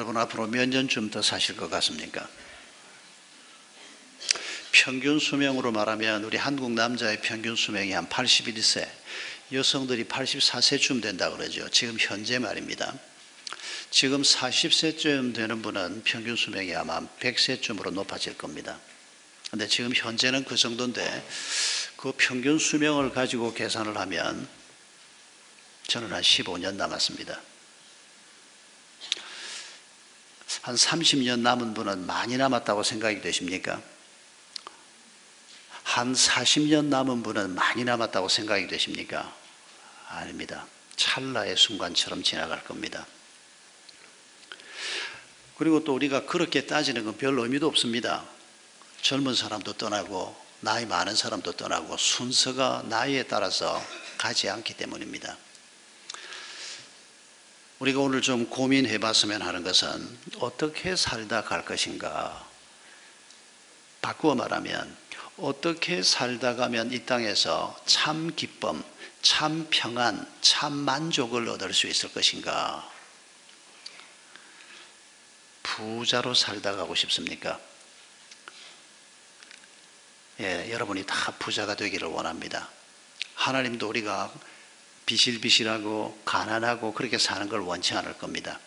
여러분 앞으로 몇 년쯤 더 사실 것 같습니까? 평균 수명으로 말하면 우리 한국 남자의 평균 수명이 한 81세, 여성들이 84세쯤 된다 그러죠. 지금 현재 말입니다. 지금 40세쯤 되는 분은 평균 수명이 아마 100세쯤으로 높아질 겁니다. 근데 지금 현재는 그 정도인데 그 평균 수명을 가지고 계산을 하면 저는 한 15년 남았습니다. 한 30년 남은 분은 많이 남았다고 생각이 되십니까? 한 40년 남은 분은 많이 남았다고 생각이 되십니까? 아닙니다. 찰나의 순간처럼 지나갈 겁니다. 그리고 또 우리가 그렇게 따지는 건 별 의미도 없습니다. 젊은 사람도 떠나고 나이 많은 사람도 떠나고 순서가 나이에 따라서 가지 않기 때문입니다. 우리가 오늘 좀 고민해 봤으면 하는 것은 어떻게 살다 갈 것인가. 바꾸어 말하면 어떻게 살다 가면 이 땅에서 참 기쁨, 참 평안, 참 만족을 얻을 수 있을 것인가. 부자로 살다 가고 싶습니까? 예, 여러분이 다 부자가 되기를 원합니다. 하나님도 우리가 비실비실하고 가난하고 그렇게 사는 걸 원치 않을 겁니다.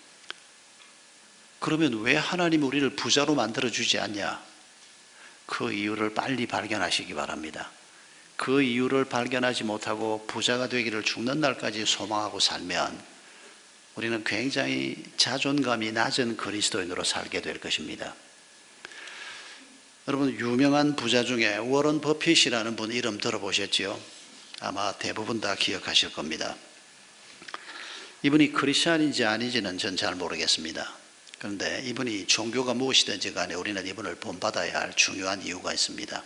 그러면 왜 하나님이 우리를 부자로 만들어주지 않냐? 그 이유를 빨리 발견하시기 바랍니다. 그 이유를 발견하지 못하고 부자가 되기를 죽는 날까지 소망하고 살면 우리는 굉장히 자존감이 낮은 그리스도인으로 살게 될 것입니다. 여러분, 유명한 부자 중에 워런 버핏이라는 분 이름 들어보셨죠? 아마 대부분 다 기억하실 겁니다. 이분이 크리스찬인지 아닌지는 전 잘 모르겠습니다. 그런데 이분이 종교가 무엇이든지 간에 우리는 이분을 본받아야 할 중요한 이유가 있습니다.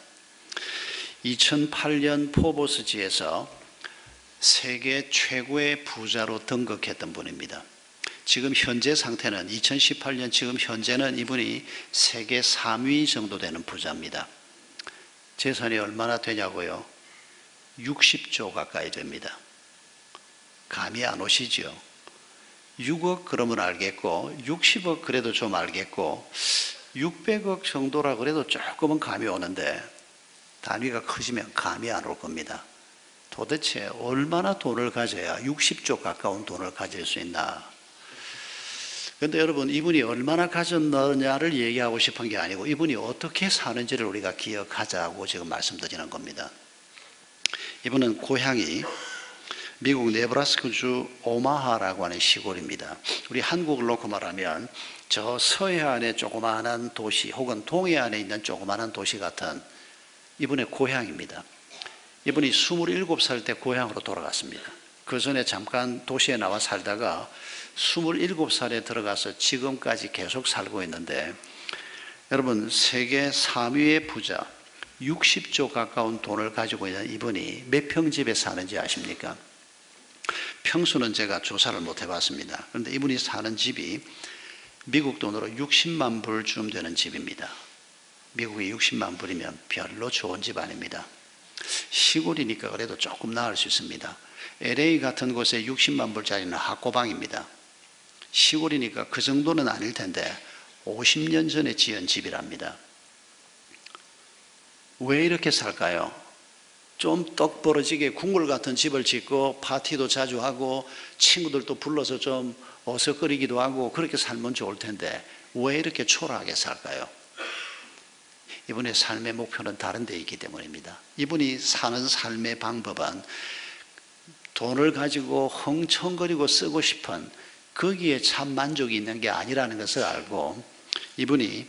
2008년 포브스지에서 세계 최고의 부자로 등극했던 분입니다. 지금 현재 상태는 2018년 지금 현재는 이분이 세계 3위 정도 되는 부자입니다. 재산이 얼마나 되냐고요? 60조 가까이 됩니다. 감이 안 오시죠? 6억 그러면 알겠고 60억 그래도 좀 알겠고 600억 정도라 그래도 조금은 감이 오는데 단위가 커지면 감이 안 올 겁니다. 도대체 얼마나 돈을 가져야 60조 가까운 돈을 가질 수 있나? 그런데 여러분, 이분이 얼마나 가졌느냐를 얘기하고 싶은 게 아니고 이분이 어떻게 사는지를 우리가 기억하자고 지금 말씀드리는 겁니다. 이분은 고향이 미국 네브라스카주 오마하라고 하는 시골입니다. 우리 한국을 놓고 말하면 저 서해안의 조그마한 도시 혹은 동해안에 있는 조그마한 도시 같은 이분의 고향입니다. 이분이 27살 때 고향으로 돌아갔습니다. 그 전에 잠깐 도시에 나와 살다가 27살에 들어가서 지금까지 계속 살고 있는데, 여러분, 세계 3위의 부자 60조 가까운 돈을 가지고 있는 이분이 몇 평집에 사는지 아십니까? 평수는 제가 조사를 못 해봤습니다. 그런데 이분이 사는 집이 미국 돈으로 60만 불쯤 되는 집입니다. 미국이 60만 불이면 별로 좋은 집 아닙니다. 시골이니까 그래도 조금 나을 수 있습니다. LA 같은 곳에 60만 불짜리는 학고방입니다. 시골이니까 그 정도는 아닐 텐데 50년 전에 지은 집이랍니다. 왜 이렇게 살까요? 좀 떡 벌어지게 국물 같은 집을 짓고 파티도 자주 하고 친구들도 불러서 좀 어석거리기도 하고 그렇게 살면 좋을 텐데 왜 이렇게 초라하게 살까요? 이분의 삶의 목표는 다른 데 있기 때문입니다. 이분이 사는 삶의 방법은 돈을 가지고 흥청거리고 쓰고 싶은 거기에 참 만족이 있는 게 아니라는 것을 알고 이분이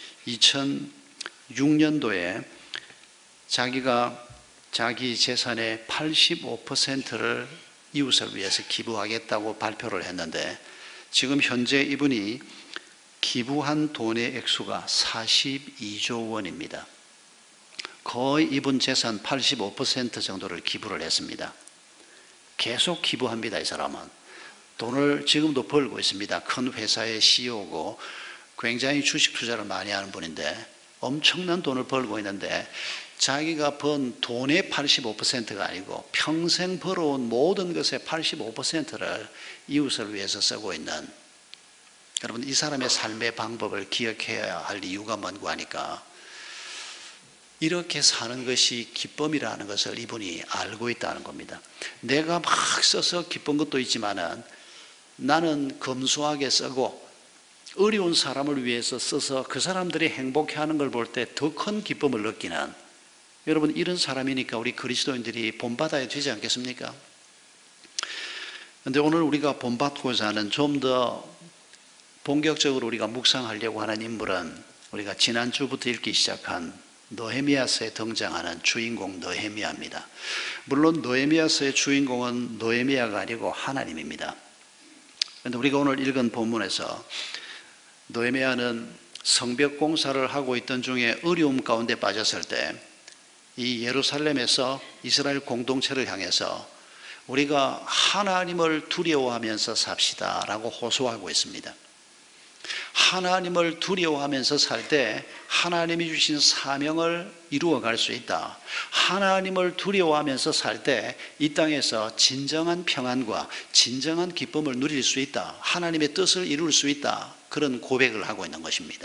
2006년도에 자기가 자기 재산의 85%를 이웃을 위해서 기부하겠다고 발표를 했는데 지금 현재 이분이 기부한 돈의 액수가 42조 원입니다. 거의 이분 재산 85% 정도를 기부를 했습니다. 계속 기부합니다. 이 사람은 돈을 지금도 벌고 있습니다. 큰 회사의 CEO고 굉장히 주식 투자를 많이 하는 분인데 엄청난 돈을 벌고 있는데 자기가 번 돈의 85%가 아니고 평생 벌어온 모든 것의 85%를 이웃을 위해서 쓰고 있는 여러분, 이 사람의 삶의 방법을 기억해야 할 이유가 뭔고 하니까 이렇게 사는 것이 기쁨이라는 것을 이분이 알고 있다는 겁니다. 내가 막 써서 기쁜 것도 있지만은 나는 검소하게 쓰고 어려운 사람을 위해서 써서 그 사람들이 행복해하는 걸 볼 때 더 큰 기쁨을 느끼는, 여러분, 이런 사람이니까 우리 그리스도인들이 본받아야 되지 않겠습니까? 그런데 오늘 우리가 본받고자 하는, 좀 더 본격적으로 우리가 묵상하려고 하는 인물은 우리가 지난주부터 읽기 시작한 느헤미야서에 등장하는 주인공 느헤미야입니다. 물론 느헤미야서의 주인공은 느헤미야가 아니고 하나님입니다. 그런데 우리가 오늘 읽은 본문에서 느헤미야는 성벽 공사를 하고 있던 중에 어려움 가운데 빠졌을 때 이 예루살렘에서 이스라엘 공동체를 향해서 우리가 하나님을 두려워하면서 삽시다 라고 호소하고 있습니다. 하나님을 두려워하면서 살 때 하나님이 주신 사명을 이루어갈 수 있다. 하나님을 두려워하면서 살 때 이 땅에서 진정한 평안과 진정한 기쁨을 누릴 수 있다. 하나님의 뜻을 이룰 수 있다. 그런 고백을 하고 있는 것입니다.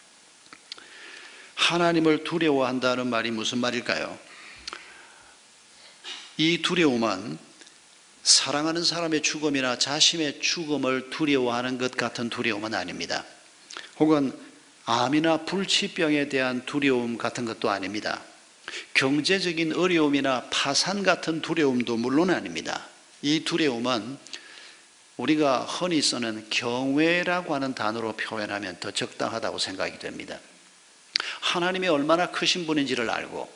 하나님을 두려워한다는 말이 무슨 말일까요? 이 두려움은 사랑하는 사람의 죽음이나 자신의 죽음을 두려워하는 것 같은 두려움은 아닙니다. 혹은 암이나 불치병에 대한 두려움 같은 것도 아닙니다. 경제적인 어려움이나 파산 같은 두려움도 물론 아닙니다. 이 두려움은 우리가 흔히 쓰는 경외라고 하는 단어로 표현하면 더 적당하다고 생각이 됩니다. 하나님이 얼마나 크신 분인지를 알고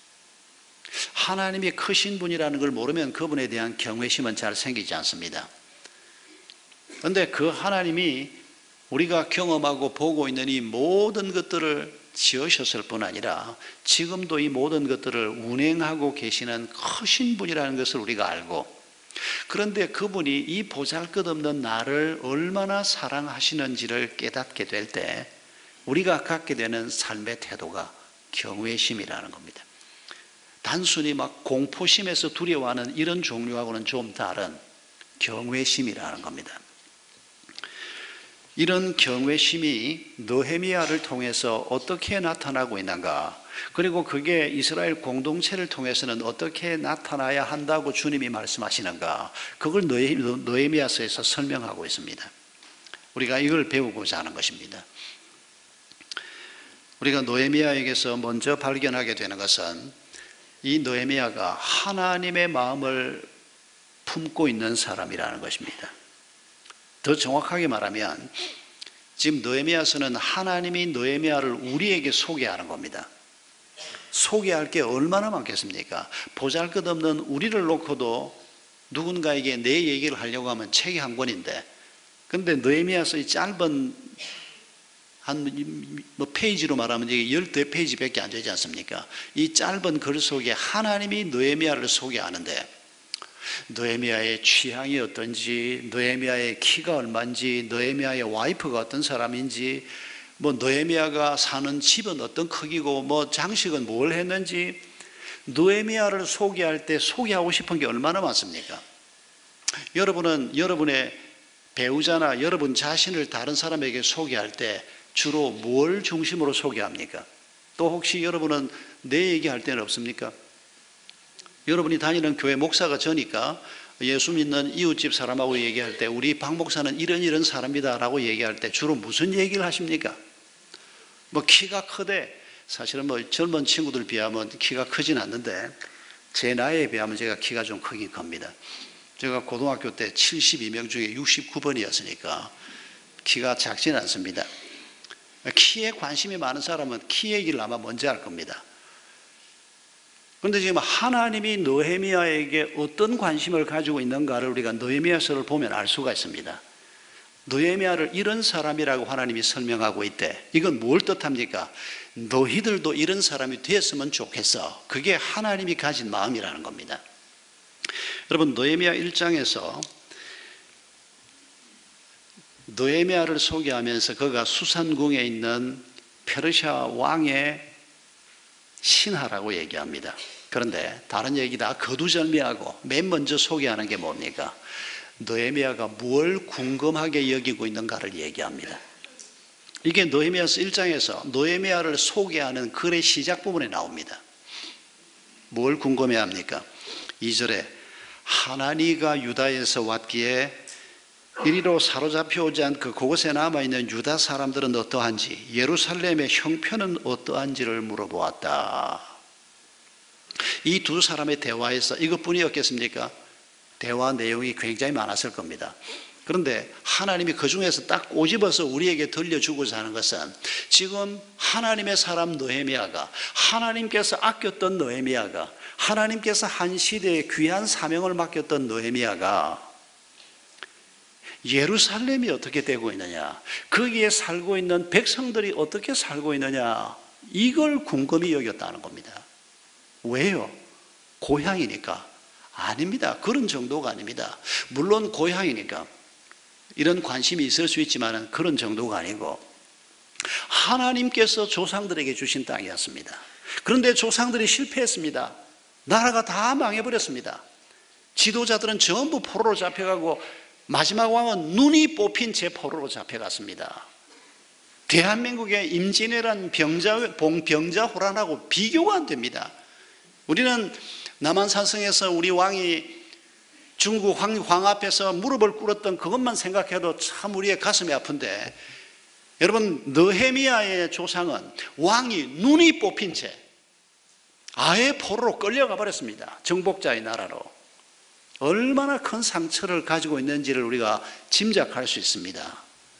하나님이 크신 분이라는 걸 모르면 그분에 대한 경외심은 잘 생기지 않습니다. 그런데 그 하나님이 우리가 경험하고 보고 있는 이 모든 것들을 지으셨을 뿐 아니라 지금도 이 모든 것들을 운행하고 계시는 크신 분이라는 것을 우리가 알고, 그런데 그분이 이 보잘것없는 나를 얼마나 사랑하시는지를 깨닫게 될 때 우리가 갖게 되는 삶의 태도가 경외심이라는 겁니다. 단순히 막 공포심에서 두려워하는 이런 종류하고는 좀 다른 경외심이라는 겁니다. 이런 경외심이 느헤미야를 통해서 어떻게 나타나고 있는가, 그리고 그게 이스라엘 공동체를 통해서는 어떻게 나타나야 한다고 주님이 말씀하시는가, 그걸 느헤미야서에서 설명하고 있습니다. 우리가 이걸 배우고자 하는 것입니다. 우리가 느헤미야에게서 먼저 발견하게 되는 것은 이 느헤미야가 하나님의 마음을 품고 있는 사람이라는 것입니다. 더 정확하게 말하면 지금 느헤미야서는 하나님이 느헤미야를 우리에게 소개하는 겁니다. 소개할 게 얼마나 많겠습니까? 보잘것없는 우리를 놓고도 누군가에게 내 얘기를 하려고 하면 책이 한 권인데, 근데 느헤미야서 이 짧은 페이지로 말하면 이게 12페이지밖에 안 되지 않습니까? 이 짧은 글 속에 하나님이 느헤미야를 소개하는데 느헤미야의 취향이 어떤지, 느헤미야의 키가 얼마인지, 느헤미야의 와이프가 어떤 사람인지, 느헤미야가 사는 집은 어떤 크기고 장식은 뭘 했는지, 느헤미야를 소개할 때 소개하고 싶은 게 얼마나 많습니까? 여러분은 여러분의 배우자나 여러분 자신을 다른 사람에게 소개할 때 주로 뭘 중심으로 소개합니까? 또 혹시 여러분은 내 얘기할 때는 없습니까? 여러분이 다니는 교회 목사가 저니까 예수 믿는 이웃집 사람하고 얘기할 때 우리 박 목사는 이런 사람이다 라고 얘기할 때 주로 무슨 얘기를 하십니까? 키가 크대. 사실은 젊은 친구들 비하면 키가 크진 않는데 제 나이에 비하면 제가 키가 좀 크긴 큽니다. 제가 고등학교 때 72명 중에 69번이었으니까 키가 작진 않습니다. 키에 관심이 많은 사람은 키 얘기를 아마 먼저 할 겁니다. 그런데 지금 하나님이 느헤미야에게 어떤 관심을 가지고 있는가를 우리가 느헤미야서를 보면 알 수가 있습니다. 느헤미야를 이런 사람이라고 하나님이 설명하고 있대. 이건 뭘 뜻합니까? 너희들도 이런 사람이 되었으면 좋겠어. 그게 하나님이 가진 마음이라는 겁니다. 여러분, 느헤미야 1장에서 느헤미야를 소개하면서 그가 수산궁에 있는 페르시아 왕의 신하라고 얘기합니다. 그런데 다른 얘기 다 거두절미하고 맨 먼저 소개하는 게 뭡니까? 느헤미야가 뭘 궁금하게 여기고 있는가를 얘기합니다. 이게 느헤미야서 1장에서 느헤미야를 소개하는 글의 시작 부분에 나옵니다. 뭘 궁금해합니까? 2절에 하나니가 유다에서 왔기에 이리로 사로잡혀 오지 않고 그곳에 남아있는 유다 사람들은 어떠한지, 예루살렘의 형편은 어떠한지를 물어보았다. 이 두 사람의 대화에서 이것뿐이었겠습니까? 대화 내용이 굉장히 많았을 겁니다. 그런데 하나님이 그 중에서 딱 꼬집어서 우리에게 들려주고자 하는 것은, 지금 하나님의 사람 느헤미야가, 하나님께서 아꼈던 느헤미야가, 하나님께서 한 시대에 귀한 사명을 맡겼던 느헤미야가 예루살렘이 어떻게 되고 있느냐, 거기에 살고 있는 백성들이 어떻게 살고 있느냐, 이걸 궁금히 여겼다는 겁니다. 왜요? 고향이니까? 아닙니다. 그런 정도가 아닙니다. 물론 고향이니까 이런 관심이 있을 수 있지만 그런 정도가 아니고, 하나님께서 조상들에게 주신 땅이었습니다. 그런데 조상들이 실패했습니다. 나라가 다 망해버렸습니다. 지도자들은 전부 포로로 잡혀가고 마지막 왕은 눈이 뽑힌 채 포로로 잡혀갔습니다. 대한민국의 임진왜란 병자호란하고 비교가 안 됩니다. 우리는 남한산성에서 우리 왕이 중국 황 앞에서 무릎을 꿇었던 그것만 생각해도 참 우리의 가슴이 아픈데, 여러분, 느헤미야의 조상은 왕이 눈이 뽑힌 채 아예 포로로 끌려가 버렸습니다. 정복자의 나라로. 얼마나 큰 상처를 가지고 있는지를 우리가 짐작할 수 있습니다.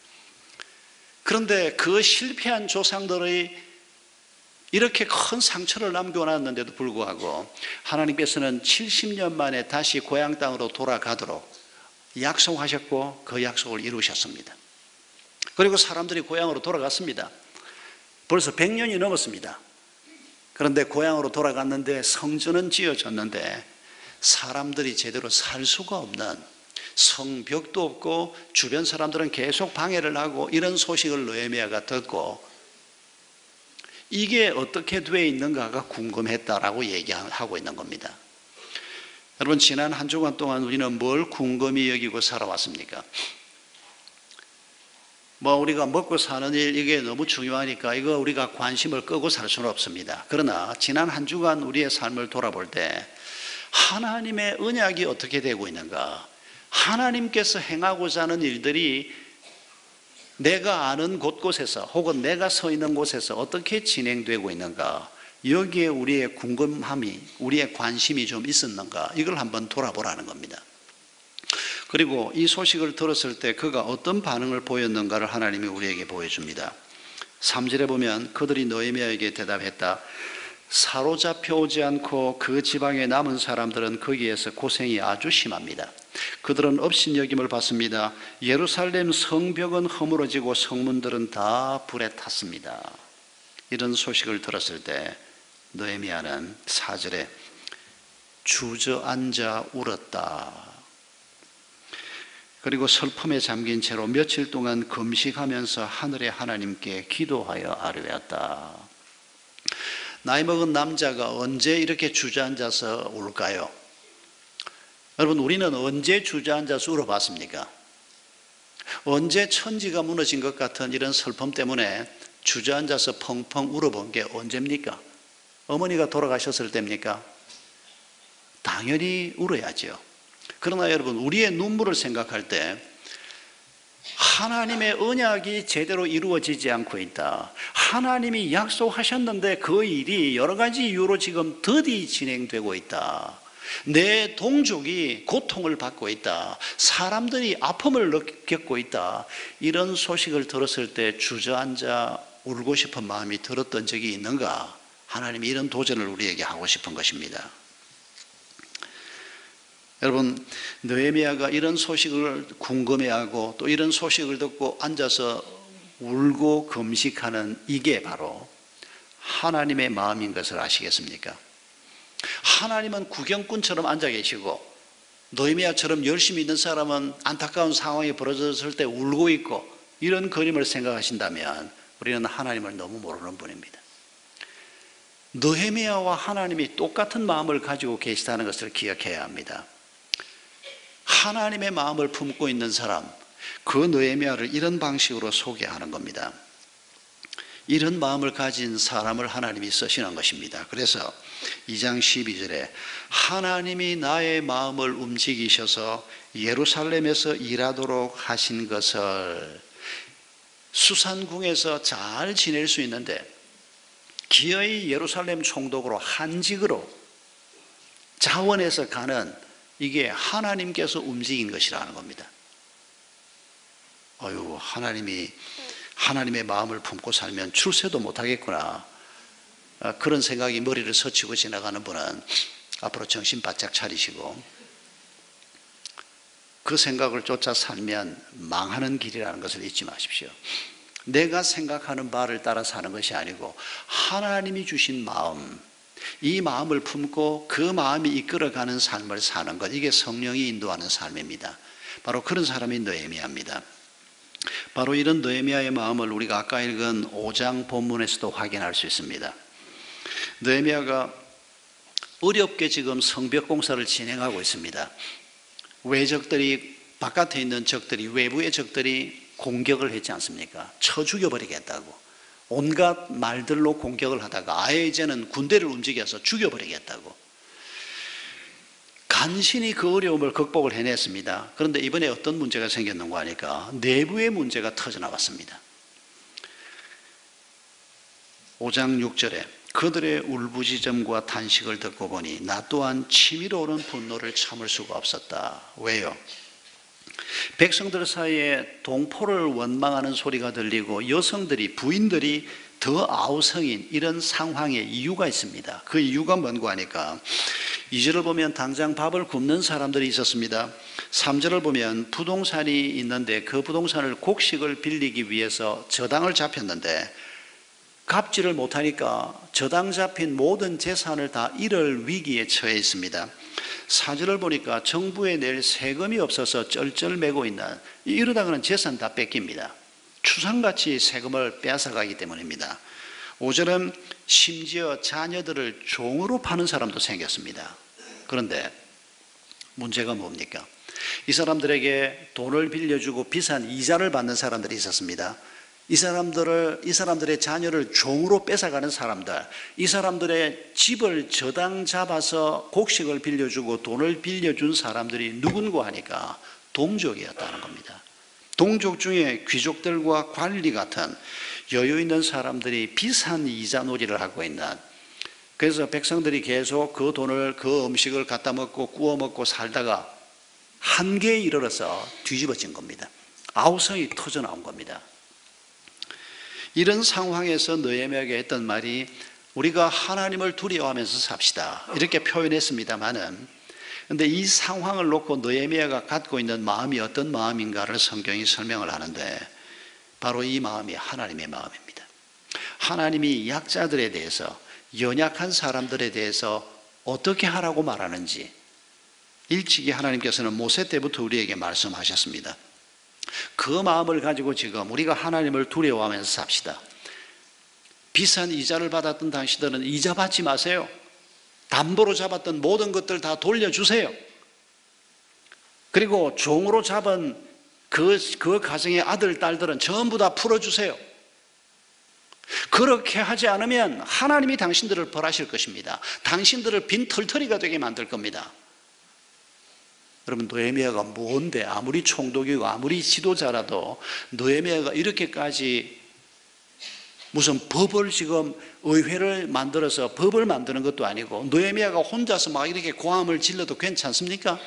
그런데 그 실패한 조상들의 이렇게 큰 상처를 남겨놨는데도 불구하고 하나님께서는 70년 만에 다시 고향 땅으로 돌아가도록 약속하셨고 그 약속을 이루셨습니다. 그리고 사람들이 고향으로 돌아갔습니다. 벌써 100년이 넘었습니다. 그런데 고향으로 돌아갔는데 성전은 지어졌는데 사람들이 제대로 살 수가 없는, 성벽도 없고 주변 사람들은 계속 방해를 하고, 이런 소식을 느헤미야가 듣고 이게 어떻게 되어 있는가가 궁금했다라고 얘기하고 있는 겁니다. 여러분, 지난 한 주간 동안 우리는 뭘 궁금히 여기고 살아왔습니까? 우리가 먹고 사는 일, 이게 너무 중요하니까 이거 우리가 관심을 끄고 살 수는 없습니다. 그러나 지난 한 주간 우리의 삶을 돌아볼 때 하나님의 언약이 어떻게 되고 있는가, 하나님께서 행하고자 하는 일들이 내가 아는 곳곳에서 혹은 내가 서 있는 곳에서 어떻게 진행되고 있는가, 여기에 우리의 궁금함이, 우리의 관심이 좀 있었는가, 이걸 한번 돌아보라는 겁니다. 그리고 이 소식을 들었을 때 그가 어떤 반응을 보였는가를 하나님이 우리에게 보여줍니다. 3절에 보면 그들이 느헤미야에게 대답했다. 사로잡혀 오지 않고 그 지방에 남은 사람들은 거기에서 고생이 아주 심합니다. 그들은 업신여김을 받습니다. 예루살렘 성벽은 허물어지고 성문들은 다 불에 탔습니다. 이런 소식을 들었을 때 느헤미야는 4절에 주저앉아 울었다. 그리고 슬픔에 잠긴 채로 며칠 동안 금식하면서 하늘의 하나님께 기도하여 아뢰었다. 나이 먹은 남자가 언제 이렇게 주저앉아서 울까요? 여러분, 우리는 언제 주저앉아서 울어봤습니까? 언제 천지가 무너진 것 같은 이런 슬픔 때문에 주저앉아서 펑펑 울어본 게 언제입니까? 어머니가 돌아가셨을 때입니까? 당연히 울어야죠. 그러나 여러분, 우리의 눈물을 생각할 때 하나님의 언약이 제대로 이루어지지 않고 있다, 하나님이 약속하셨는데 그 일이 여러 가지 이유로 지금 더디 진행되고 있다, 내 동족이 고통을 받고 있다, 사람들이 아픔을 겪고 있다, 이런 소식을 들었을 때 주저앉아 울고 싶은 마음이 들었던 적이 있는가? 하나님이 이런 도전을 우리에게 하고 싶은 것입니다. 여러분, 느헤미야가 이런 소식을 궁금해하고 또 이런 소식을 듣고 앉아서 울고 금식하는 이게 바로 하나님의 마음인 것을 아시겠습니까? 하나님은 구경꾼처럼 앉아 계시고 느헤미야처럼 열심히 있는 사람은 안타까운 상황이 벌어졌을 때 울고 있고, 이런 그림을 생각하신다면 우리는 하나님을 너무 모르는 분입니다. 느헤미야와 하나님이 똑같은 마음을 가지고 계시다는 것을 기억해야 합니다. 하나님의 마음을 품고 있는 사람, 그 느헤미야를 이런 방식으로 소개하는 겁니다. 이런 마음을 가진 사람을 하나님이 쓰시는 것입니다. 그래서 2장 12절에 하나님이 나의 마음을 움직이셔서 예루살렘에서 일하도록 하신 것을, 수산궁에서 잘 지낼 수 있는데 기어이 예루살렘 총독으로 한직으로 자원해서 가는, 이게 하나님께서 움직인 것이라는 겁니다. 하나님의 마음을 품고 살면 출세도 못하겠구나, 그런 생각이 머리를 스치고 지나가는 분은 앞으로 정신 바짝 차리시고, 그 생각을 쫓아 살면 망하는 길이라는 것을 잊지 마십시오. 내가 생각하는 바를 따라 사는 것이 아니고 하나님이 주신 마음, 이 마음을 품고 그 마음이 이끌어가는 삶을 사는 것, 이게 성령이 인도하는 삶입니다. 바로 그런 사람이 느헤미야입니다. 바로 이런 느헤미야의 마음을 우리가 아까 읽은 5장 본문에서도 확인할 수 있습니다. 느헤미야가 어렵게 지금 성벽 공사를 진행하고 있습니다. 외적들이, 바깥에 있는 적들이, 외부의 적들이 공격을 했지 않습니까? 쳐 죽여버리겠다고 온갖 말들로 공격을 하다가 아예 이제는 군대를 움직여서 죽여버리겠다고 간신히 그 어려움을 극복을 해냈습니다. 그런데 이번에 어떤 문제가 생겼는가 하니까 내부의 문제가 터져나왔습니다. 5장 6절에 그들의 울부짖음과 탄식을 듣고 보니 나 또한 치밀어 오른 분노를 참을 수가 없었다. 왜요? 백성들 사이에 동포를 원망하는 소리가 들리고 여성들이, 부인들이 더 아우성인 이런 상황에 이유가 있습니다. 그 이유가 뭔가 하니까 2절을 보면 당장 밥을 굶는 사람들이 있었습니다. 3절을 보면 부동산이 있는데 그 부동산을 곡식을 빌리기 위해서 저당을 잡혔는데 갚지를 못하니까 저당 잡힌 모든 재산을 다 잃을 위기에 처해 있습니다. 4절을 보니까 정부에 낼 세금이 없어서 쩔쩔매고 있는, 이러다가는 재산 다 뺏깁니다. 추상같이 세금을 빼앗아가기 때문입니다. 5절은 심지어 자녀들을 종으로 파는 사람도 생겼습니다. 그런데 문제가 뭡니까? 이 사람들에게 돈을 빌려주고 비싼 이자를 받는 사람들이 있었습니다. 이 사람들의 자녀를 종으로 뺏어가는 사람들, 이 사람들의 집을 저당 잡아서 곡식을 빌려주고 돈을 빌려준 사람들이 누군가 하니까 동족이었다는 겁니다. 동족 중에 귀족들과 관리 같은 여유 있는 사람들이 비싼 이자 놀이를 하고 있는, 그래서 백성들이 계속 그 돈을, 그 음식을 갖다 먹고 구워 먹고 살다가 한계에 이르러서 뒤집어진 겁니다. 아우성이 터져 나온 겁니다. 이런 상황에서 느헤미야에게 했던 말이 우리가 하나님을 두려워하면서 삽시다, 이렇게 표현했습니다마는, 그런데 이 상황을 놓고 느헤미야가 갖고 있는 마음이 어떤 마음인가를 성경이 설명을 하는데 바로 이 마음이 하나님의 마음입니다. 하나님이 약자들에 대해서, 연약한 사람들에 대해서 어떻게 하라고 말하는지 일찍이 하나님께서는 모세 때부터 우리에게 말씀하셨습니다. 그 마음을 가지고 지금 우리가 하나님을 두려워하면서 삽시다. 비싼 이자를 받았던 당신들은 이자 받지 마세요. 담보로 잡았던 모든 것들 다 돌려주세요. 그리고 종으로 잡은 그 가정의 아들, 딸들은 전부 다 풀어주세요. 그렇게 하지 않으면 하나님이 당신들을 벌하실 것입니다. 당신들을 빈털터리가 되게 만들 겁니다. 여러분, 느헤미야가 뭔데, 아무리 총독이고 아무리 지도자라도 느헤미야가 이렇게까지 무슨 법을, 지금 의회를 만들어서 법을 만드는 것도 아니고 느헤미야가 혼자서 막 이렇게 고함을 질러도 괜찮습니까?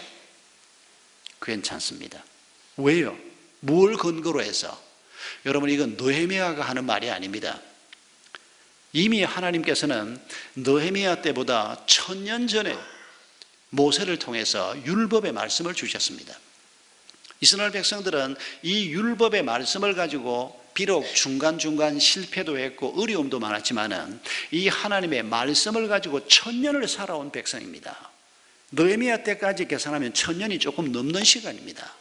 괜찮습니다. 왜요? 뭘 근거로 해서? 여러분, 이건 느헤미야가 하는 말이 아닙니다. 이미 하나님께서는 느헤미야 때보다 1000년 전에 모세를 통해서 율법의 말씀을 주셨습니다. 이스라엘 백성들은 이 율법의 말씀을 가지고 비록 중간중간 실패도 했고 어려움도 많았지만은 이 하나님의 말씀을 가지고 1000년을 살아온 백성입니다. 느헤미야 때까지 계산하면 1000년이 조금 넘는 시간입니다.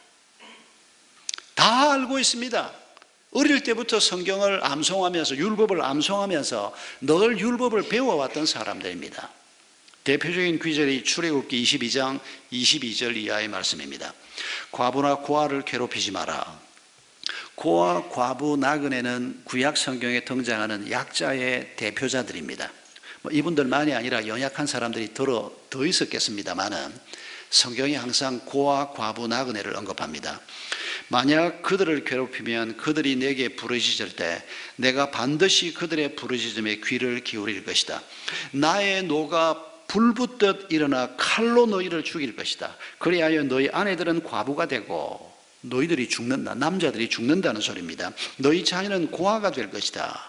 다 알고 있습니다. 어릴 때부터 성경을 암송하면서, 율법을 암송하면서 늘 율법을 배워왔던 사람들입니다. 대표적인 구절이 출애굽기 22장 22절 이하의 말씀입니다. 과부나 고아를 괴롭히지 마라. 고아, 과부, 나그네는 구약 성경에 등장하는 약자의 대표자들입니다. 이분들만이 아니라 연약한 사람들이 더 있었겠습니다만은 성경이 항상 고아, 과부, 나그네를 언급합니다. 만약 그들을 괴롭히면 그들이 내게 부르짖을 때 내가 반드시 그들의 부르짖음에 귀를 기울일 것이다. 나의 노가 불붙듯 일어나 칼로 너희를 죽일 것이다. 그리하여 너희 아내들은 과부가 되고 너희들이 죽는다. 남자들이 죽는다는 소리입니다. 너희 자녀는 고아가 될 것이다.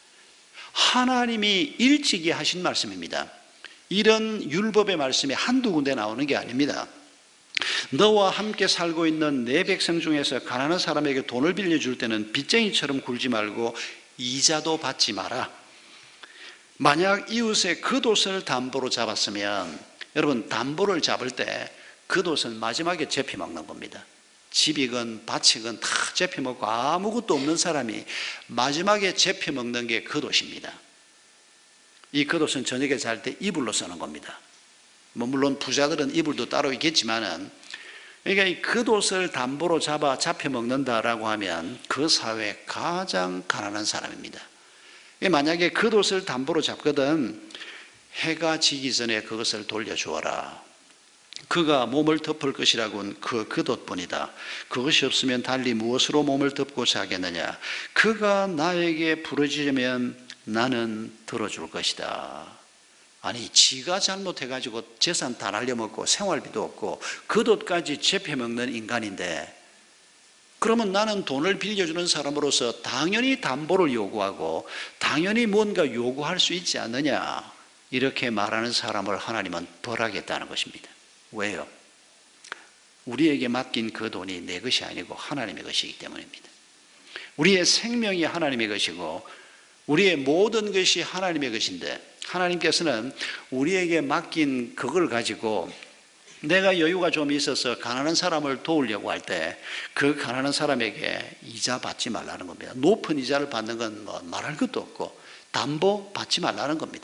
하나님이 일찍이 하신 말씀입니다. 이런 율법의 말씀이 한두 군데 나오는 게 아닙니다. 너와 함께 살고 있는 내 백성 중에서 가난한 사람에게 돈을 빌려줄 때는 빚쟁이처럼 굴지 말고 이자도 받지 마라. 만약 이웃의 겉옷을 담보로 잡았으면, 여러분 담보를 잡을 때 겉옷은 마지막에 잡혀먹는 겁니다. 집이건 밭이건 다 잡혀먹고 아무것도 없는 사람이 마지막에 잡혀먹는 게 겉옷입니다. 이 겉옷은 저녁에 잘 때 이불로 쓰는 겁니다. 물론 부자들은 이불도 따로 있겠지만은, 그러니까 이 겉옷을 담보로 잡혀먹는다라고 하면 그 사회의 가장 가난한 사람입니다. 만약에 겉옷을 담보로 잡거든 해가 지기 전에 그것을 돌려주어라. 그가 몸을 덮을 것이라고는 그 겉옷뿐이다. 그것이 없으면 달리 무엇으로 몸을 덮고 자겠느냐. 그가 나에게 부르짖으면 나는 들어줄 것이다. 아니, 지가 잘못해가지고 재산 다 날려먹고 생활비도 없고 겉옷까지 잡혀먹는 인간인데, 그러면 나는 돈을 빌려주는 사람으로서 당연히 담보를 요구하고 당연히 뭔가 요구할 수 있지 않느냐. 이렇게 말하는 사람을 하나님은 벌하겠다는 것입니다. 왜요? 우리에게 맡긴 그 돈이 내 것이 아니고 하나님의 것이기 때문입니다. 우리의 생명이 하나님의 것이고 우리의 모든 것이 하나님의 것인데, 하나님께서는 우리에게 맡긴 그걸 가지고 내가 여유가 좀 있어서 가난한 사람을 도우려고 할 때 그 가난한 사람에게 이자 받지 말라는 겁니다. 높은 이자를 받는 건 말할 것도 없고 담보 받지 말라는 겁니다.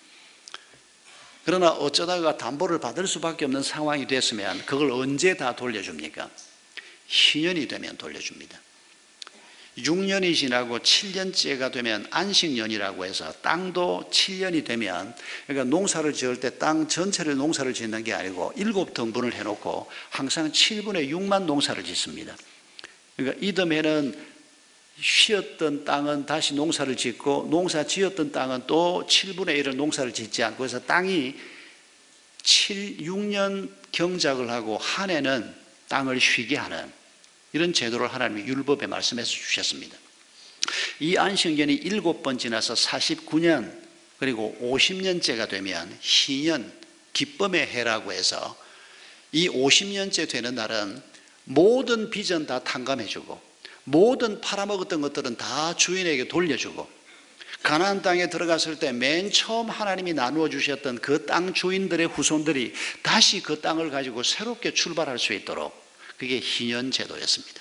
그러나 어쩌다가 담보를 받을 수밖에 없는 상황이 됐으면 그걸 언제 다 돌려줍니까? 희년이 되면 돌려줍니다. 6년이 지나고 7년째가 되면 안식년이라고 해서 땅도 7년이 되면, 그러니까 농사를 지을 때 땅 전체를 농사를 짓는 게 아니고 7등분을 해놓고 항상 7분의 6만 농사를 짓습니다. 그러니까 이듬해는 쉬었던 땅은 다시 농사를 짓고 농사 지었던 땅은 또 7분의 1을 농사를 짓지 않고 해서 땅이 6년 경작을 하고 한 해는 땅을 쉬게 하는 이런 제도를 하나님이 율법에 말씀해서 주셨습니다. 이 안식년이 7번 지나서 49년 그리고 50년째가 되면 희년, 기쁨의 해라고 해서 이 50년째 되는 날은 모든 빚은 다 탕감해주고 모든 팔아먹었던 것들은 다 주인에게 돌려주고, 가나안 땅에 들어갔을 때 맨 처음 하나님이 나누어 주셨던 그 땅 주인들의 후손들이 다시 그 땅을 가지고 새롭게 출발할 수 있도록, 그게 희년 제도였습니다.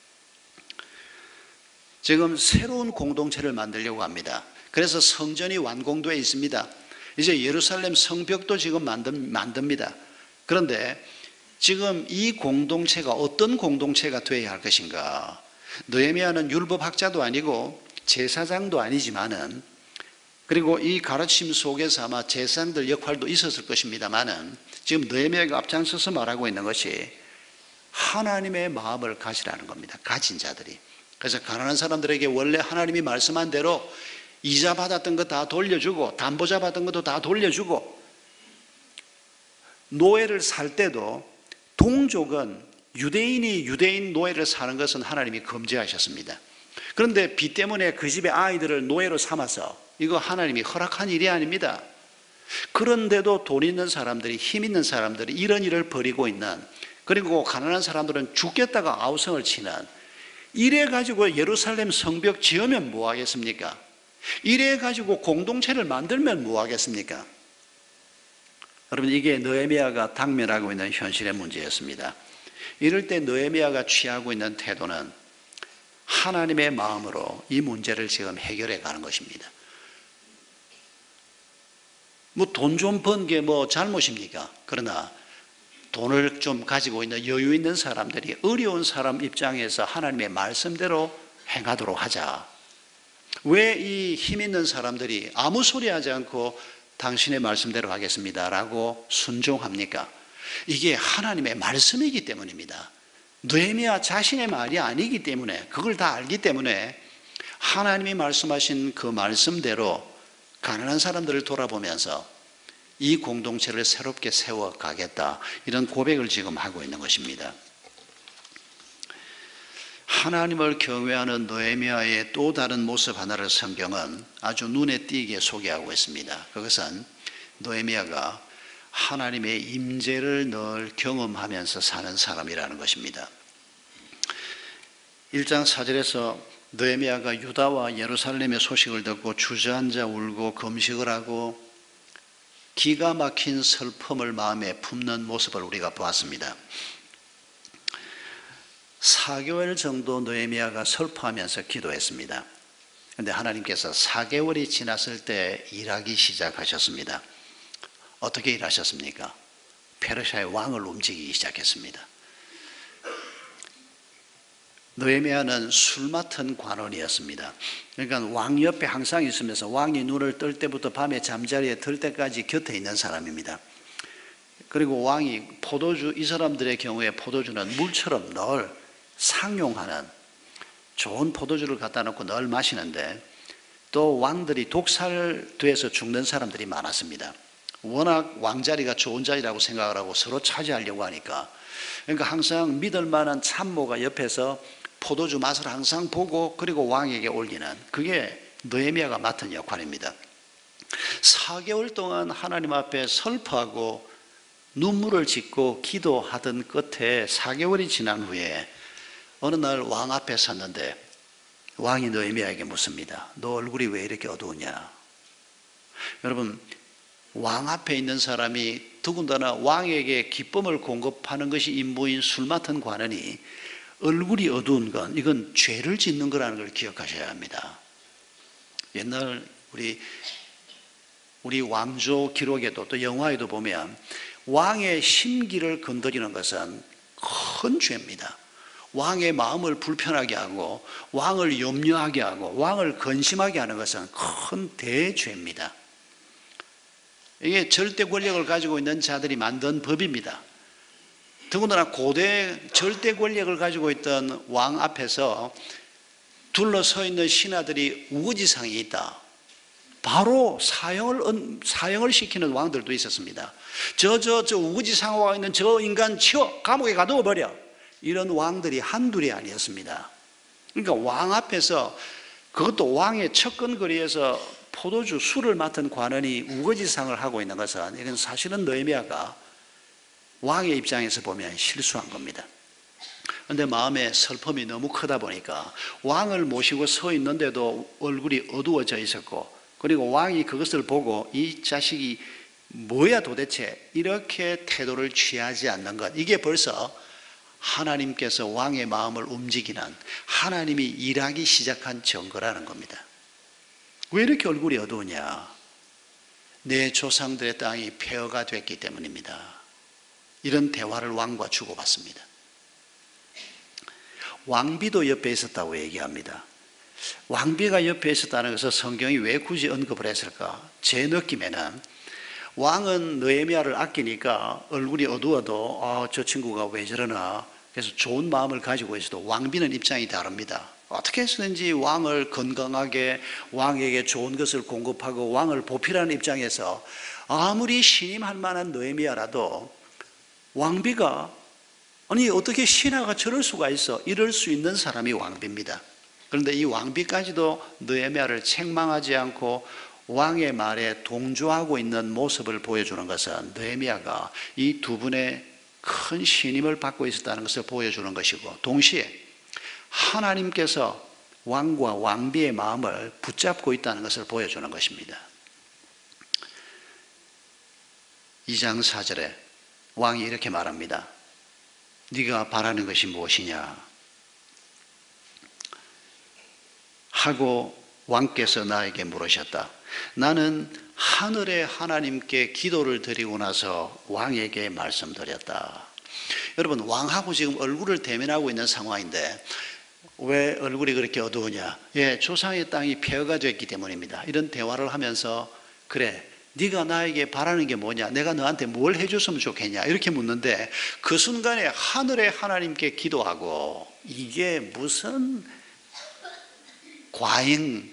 지금 새로운 공동체를 만들려고 합니다. 그래서 성전이 완공되어 있습니다. 이제 예루살렘 성벽도 지금 만듭니다. 그런데 지금 이 공동체가 어떤 공동체가 되어야 할 것인가? 느헤미야는 율법학자도 아니고 제사장도 아니지만은, 그리고 이 가르침 속에서 아마 제사장들 역할도 있었을 것입니다만은, 지금 느헤미야가 앞장서서 말하고 있는 것이 하나님의 마음을 가지라는 겁니다. 가진 자들이. 그래서 가난한 사람들에게 원래 하나님이 말씀한 대로 이자 받았던 거 다 돌려주고 담보자 받은 것도 다 돌려주고, 노예를 살 때도 동족은 유대인이 유대인 노예를 사는 것은 하나님이 금지하셨습니다. 그런데 빚 때문에 그 집의 아이들을 노예로 삼아서, 이거 하나님이 허락한 일이 아닙니다. 그런데도 돈 있는 사람들이, 힘 있는 사람들이 이런 일을 벌이고 있는, 그리고 가난한 사람들은 죽겠다가 아우성을 치는, 이래가지고 예루살렘 성벽 지으면 뭐 하겠습니까? 이래가지고 공동체를 만들면 뭐 하겠습니까? 여러분, 이게 느헤미야가 당면하고 있는 현실의 문제였습니다. 이럴 때 느헤미야가 취하고 있는 태도는 하나님의 마음으로 이 문제를 지금 해결해 가는 것입니다. 뭐 돈 좀 번 게 뭐 잘못입니까? 그러나 돈을 좀 가지고 있는 여유 있는 사람들이 어려운 사람 입장에서 하나님의 말씀대로 행하도록 하자. 왜 이 힘 있는 사람들이 아무 소리 하지 않고 당신의 말씀대로 하겠습니다 라고 순종합니까? 이게 하나님의 말씀이기 때문입니다. 느헤미야 자신의 말이 아니기 때문에, 그걸 다 알기 때문에 하나님이 말씀하신 그 말씀대로 가난한 사람들을 돌아보면서 이 공동체를 새롭게 세워가겠다, 이런 고백을 지금 하고 있는 것입니다. 하나님을 경외하는 느헤미야의 또 다른 모습 하나를 성경은 아주 눈에 띄게 소개하고 있습니다. 그것은 느헤미야가 하나님의 임재를 늘 경험하면서 사는 사람이라는 것입니다. 1장 4절에서 느헤미야가 유다와 예루살렘의 소식을 듣고 주저앉아 울고 금식을 하고 기가 막힌 슬픔을 마음에 품는 모습을 우리가 보았습니다. 4개월 정도 느헤미야가 슬퍼하면서 기도했습니다. 그런데 하나님께서 4개월이 지났을 때 일하기 시작하셨습니다. 어떻게 일하셨습니까? 페르시아의 왕을 움직이기 시작했습니다. 느헤미야는 술 맡은 관원이었습니다. 그러니까 왕 옆에 항상 있으면서 왕이 눈을 뜰 때부터 밤에 잠자리에 들 때까지 곁에 있는 사람입니다. 그리고 왕이 포도주, 이 사람들의 경우에 포도주는 물처럼 늘 상용하는 좋은 포도주를 갖다 놓고 늘 마시는데, 또 왕들이 독살돼서 죽는 사람들이 많았습니다. 워낙 왕자리가 좋은 자리라고 생각을 하고 서로 차지하려고 하니까, 그러니까 항상 믿을 만한 참모가 옆에서 포도주 맛을 항상 보고 그리고 왕에게 올리는, 그게 느헤미야가 맡은 역할입니다. 4개월 동안 하나님 앞에 슬퍼하고 눈물을 짓고 기도하던 끝에 4개월이 지난 후에 어느 날 왕 앞에 섰는데 왕이 느헤미야에게 묻습니다. 너 얼굴이 왜 이렇게 어두우냐? 여러분, 왕 앞에 있는 사람이, 더군다나 왕에게 기쁨을 공급하는 것이 임무인 술 맡은 관원이 얼굴이 어두운 건, 이건 죄를 짓는 거라는 걸 기억하셔야 합니다. 옛날 우리 왕조 기록에도 또 영화에도 보면 왕의 심기를 건드리는 것은 큰 죄입니다. 왕의 마음을 불편하게 하고 왕을 염려하게 하고 왕을 근심하게 하는 것은 큰 대죄입니다. 이게 절대 권력을 가지고 있는 자들이 만든 법입니다. 더군다나 고대 절대 권력을 가지고 있던 왕 앞에서 둘러서 있는 신하들이 우거지상이 있다, 바로 사형을 시키는 왕들도 있었습니다. 저 우거지상에 있는 저 인간 치워 감옥에 가두어 버려, 이런 왕들이 한둘이 아니었습니다. 그러니까 왕 앞에서, 그것도 왕의 척근거리에서 포도주 술을 맡은 관원이 우거지상을 하고 있는 것은, 이건 사실은 느헤미야가 왕의 입장에서 보면 실수한 겁니다. 그런데 마음의 슬픔이 너무 크다 보니까 왕을 모시고 서 있는데도 얼굴이 어두워져 있었고, 그리고 왕이 그것을 보고 이 자식이 뭐야 도대체, 이렇게 태도를 취하지 않는 것, 이게 벌써 하나님께서 왕의 마음을 움직이는, 하나님이 일하기 시작한 증거라는 겁니다. 왜 이렇게 얼굴이 어두우냐? 내 조상들의 땅이 폐허가 됐기 때문입니다. 이런 대화를 왕과 주고받습니다. 왕비도 옆에 있었다고 얘기합니다. 왕비가 옆에 있었다는 것을 성경이 왜 굳이 언급을 했을까? 제 느낌에는 왕은 느헤미야를 아끼니까 얼굴이 어두워도 저 친구가 왜 저러나, 그래서 좋은 마음을 가지고 있어도 왕비는 입장이 다릅니다. 어떻게 해서든지 왕을 건강하게, 왕에게 좋은 것을 공급하고 왕을 보필하는 입장에서 아무리 신임할 만한 느헤미야라도 왕비가, 아니 어떻게 신하가 저럴 수가 있어, 이럴 수 있는 사람이 왕비입니다. 그런데 이 왕비까지도 느헤미야를 책망하지 않고 왕의 말에 동조하고 있는 모습을 보여주는 것은 느헤미야가 이 두 분의 큰 신임을 받고 있었다는 것을 보여주는 것이고, 동시에 하나님께서 왕과 왕비의 마음을 붙잡고 있다는 것을 보여주는 것입니다. 2장 4절에 왕이 이렇게 말합니다. 네가 바라는 것이 무엇이냐 하고 왕께서 나에게 물으셨다. 나는 하늘의 하나님께 기도를 드리고 나서 왕에게 말씀드렸다. 여러분, 왕하고 지금 얼굴을 대면하고 있는 상황인데 왜 얼굴이 그렇게 어두우냐? 조상의 땅이 폐허가 됐기 때문입니다. 이런 대화를 하면서 그래, 네가 나에게 바라는 게 뭐냐? 내가 너한테 뭘 해줬으면 좋겠냐? 이렇게 묻는데 그 순간에 하늘의 하나님께 기도하고, 이게 무슨 과잉,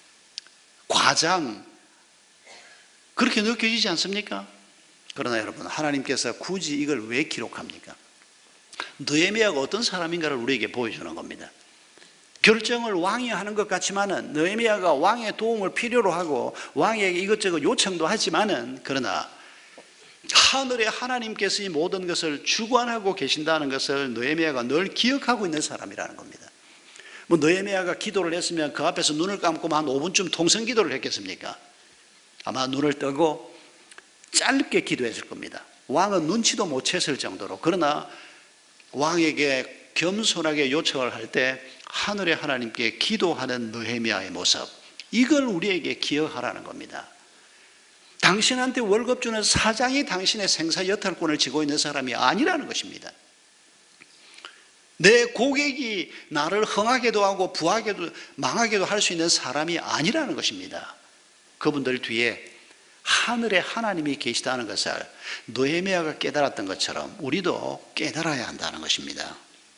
과장, 그렇게 느껴지지 않습니까? 그러나 여러분, 하나님께서 굳이 이걸 왜 기록합니까? 느헤미야가 어떤 사람인가를 우리에게 보여주는 겁니다. 결정을 왕이 하는 것 같지만은, 느헤미야가 왕의 도움을 필요로 하고 왕에게 이것저것 요청도 하지만은, 그러나 하늘의 하나님께서 이 모든 것을 주관하고 계신다는 것을 느헤미야가 늘 기억하고 있는 사람이라는 겁니다. 뭐 느헤미야가 기도를 했으면 그 앞에서 눈을 감고 한 5분쯤 통성 기도를 했겠습니까? 아마 눈을 뜨고 짧게 기도했을 겁니다. 왕은 눈치도 못 챘을 정도로. 그러나 왕에게 겸손하게 요청을 할 때 하늘의 하나님께 기도하는 느헤미야의 모습, 이걸 우리에게 기억하라는 겁니다. 당신한테 월급 주는 사장이 당신의 생사 여탈권을 쥐고 있는 사람이 아니라는 것입니다. 내 고객이 나를 흥하게도 하고 부하게도 망하게도 할 수 있는 사람이 아니라는 것입니다. 그분들 뒤에 하늘의 하나님이 계시다는 것을 느헤미야가 깨달았던 것처럼 우리도 깨달아야 한다는 것입니다.